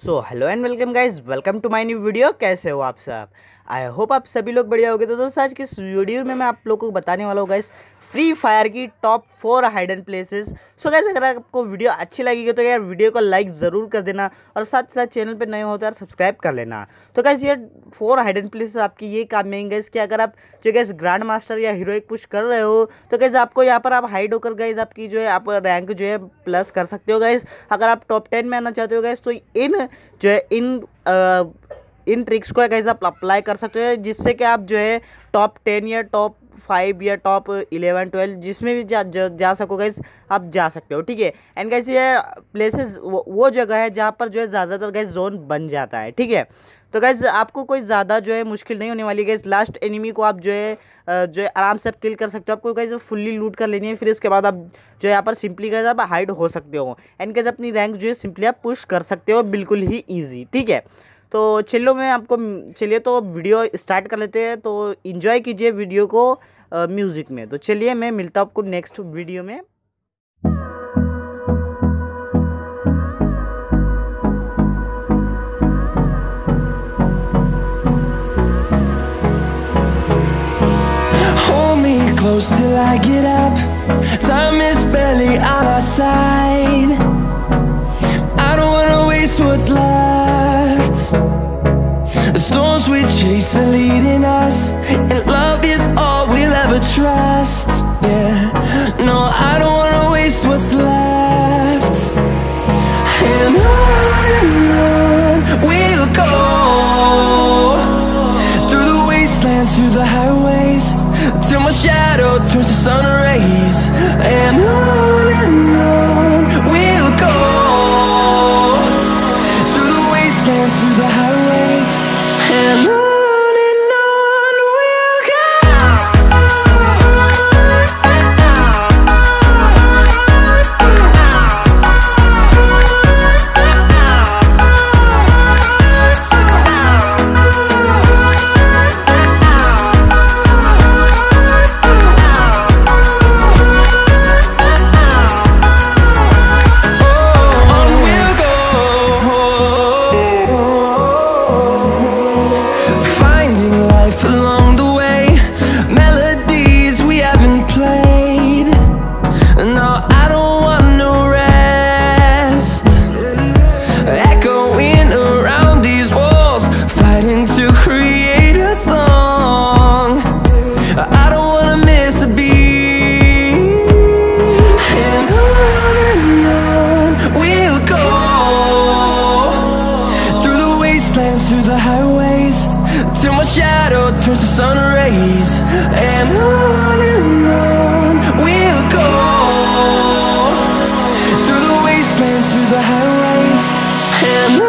So hello and welcome guys, welcome to my new video. कैसे हो आप सब? आई होप आप सभी लोग बढ़िया होगे। तो दोस्तों आज की इस वीडियो में मैं आप लोगों को बताने वाला हूँ गाइज फ्री फायर की top 4 hidden places. So guys अगर आपको वीडियो अच्छी लगेगी तो यार वीडियो को लाइक ज़रूर कर देना और साथ ही साथ चैनल पे नए हो तो यार सब्सक्राइब कर लेना। तो गाइज ये 4 हाइडन प्लेसेस आपकी ये काम में गाइज कि अगर आप जो गाइज ग्रैंड मास्टर या हीरोइक पुश कर रहे हो तो गाइज आपको यहाँ पर आप हाइड होकर गाइज आपकी जो है आप रैंक जो है प्लस कर सकते हो गाइज। अगर आप टॉप 10 में आना चाहते हो गाइज तो इन ट्रिक्स को गाइज आप अप्लाई कर सकते हो, जिससे कि आप जो है टॉप 10 या टॉप 5 या टॉप 11 12 जिसमें भी जा सको गाइज आप जा सकते हो। ठीक है। एंड गाइज ये प्लेसेस वो जगह है जहाँ पर जो है ज़्यादातर गाइज जोन बन जाता है। ठीक है। तो गाइज आपको कोई ज़्यादा जो है मुश्किल नहीं होने वाली। गाइज लास्ट एनिमी को आप जो है आराम से आप किल कर सकते हो। आपको गाइज फुल्ली लूट कर लेनी है, फिर इसके बाद आप जो है यहाँ पर सिंपली गाइज आप हाइड हो सकते हो एंड गाइज अपनी रैंक जो है सिंपली आप पुश कर सकते हो, बिल्कुल ही ईजी। ठीक है। तो चलिए तो वीडियो स्टार्ट कर लेते हैं। तो इन्जॉय कीजिए वीडियो को म्यूज़िक में। तो चलिए मैं मिलता हूँ आपको नेक्स्ट वीडियो में। Close till I get up. Time is barely on our side. I don't wanna waste what's left. The storms we chase are leading us, and love is all we'll ever trust. Yeah, no, I don't wanna waste what's left. And on we'll go, through the wastelands, through the highways, till my shadow turns to sun rays. And on we'll go, through the wastelands, through the highways, and on we'll go. Through the highways, till my shadow turns to sun rays. And on we'll go, through the wastelands, through the highways, and on we'll go.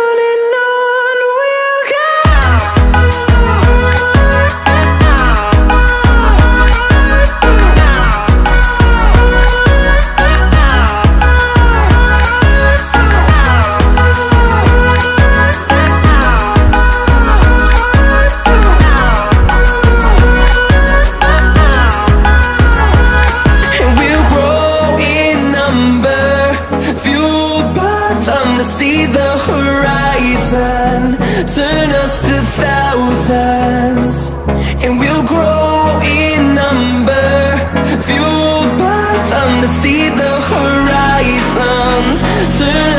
See the horizon, turn us to thousands, and we'll grow in number, fueled by them to see the horizon, turn